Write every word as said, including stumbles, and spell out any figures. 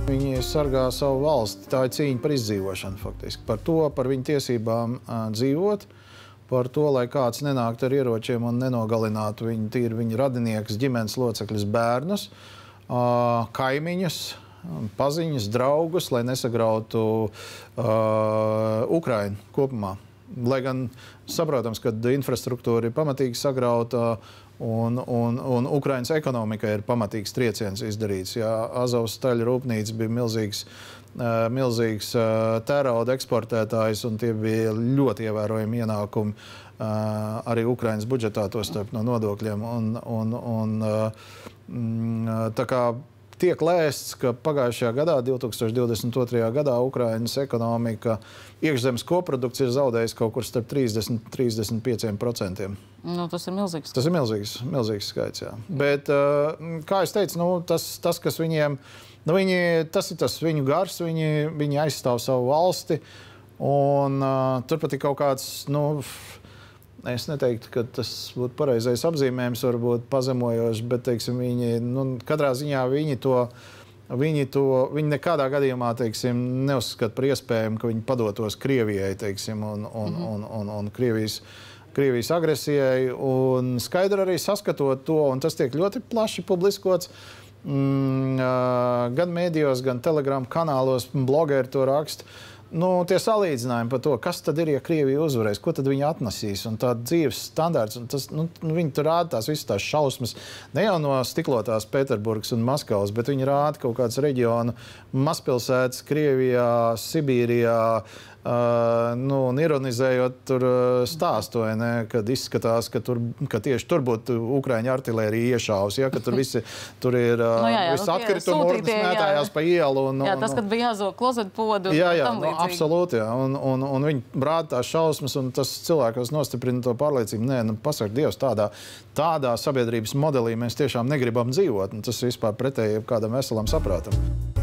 Viņi sargā savu valsti, tā ir cīņa par izdzīvošanu faktiski, par to, par viņu tiesībām uh, dzīvot, par to, lai kāds nenāktu ar ieročiem un nenogalinātu viņu, tīri viņu radinieks, ģimenes locekļus, bērnus, uh, kaimiņus, paziņas, draugus, lai nesagrautu uh, Ukrainu kopumā. Lai gan saprotams, ka infrastruktūra ir pamatīgi sagrauta un, un, un Ukrainas ekonomika ir pamatīgs trieciens izdarīts. Jā, Azovas staļu rūpnīca bija milzīgs, uh, milzīgs uh, tērauda eksportētājs, un tie bija ļoti ievērojami ienākumi uh, arī Ukrainas budžetā, tostarp no nodokļiem. Un, un, un, uh, tā kā tiek lēsts, ka pagājušajā gadā, divi tūkstoši divdesmit otrajā gadā, Ukrainas ekonomika iekšzemes koprodukts ir zaudējis kaut kur starp trīsdesmit līdz trīsdesmit pieciem procentiem. Nu, tas ir milzīgs. Tas ir milzīgs, milzīgs skaits, jā. Bet, kā es teicu, nu, tas, tas, kas viņiem, nu, viņi, tas ir tas viņu gars, viņi, viņi aizstāv savu valsti, un uh, turpat ir kaut kāds, nu, es neteiktu, ka tas būtu pareizais apzīmējums, varbūt pazemojoši, bet, teiksim, viņi, nu, katrā ziņā viņi to, viņi to, viņi nekādā gadījumā, teiksim, neuzskata par iespējumu, ka viņi padotos Krievijai, teiksim, un, un, mm-hmm. un, un, un Krievijas, Krievijas agresijai, un skaidri arī saskatot to, un tas tiek ļoti plaši publiskots, mm, gan mēdījos, gan Telegram kanālos, blogeri to raksta. Nu, tie salīdzinājumi par to, kas tad ir, ja Krievija uzvarēs, ko tad viņi atnesīs, un tā dzīves standārts, un tas, nu, viņi tur rāda tās visas tās šausmas, ne jau no stiklotās Pēterburgas un Maskavas, bet viņi rāda kaut kāds reģionu, mazpilsētas Krievijā, Sibīrijā, uh, nu, un ironizējot tur stāstu, vai ne, kad izskatās, ka, tur, ka tieši tur būtu Ukraiņu artilērija iešāvusi, ja, ka tur visi, tur ir uh, no, jā, jā, visi nu, atkritumu urnas mētājās pa ielu. Un, jā, tas, kad bija jāzog klozetpodu. Jā, jā, nu, absolūti, jā. Un, un, un viņi rāda tās šausmas, un tas cilvēkos nostiprina to pārliecību. Nē, nu, pasaka, Dievs, tādā, tādā sabiedrības modelī mēs tiešām negribam dzīvot. Un tas vispār pretēji kādam veselam saprātam.